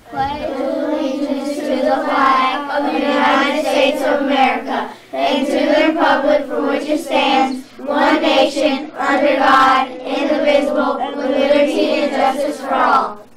pledge allegiance to the flag of the United States of America and to the republic for which it stands, one nation, under God, indivisible, with liberty and justice for all.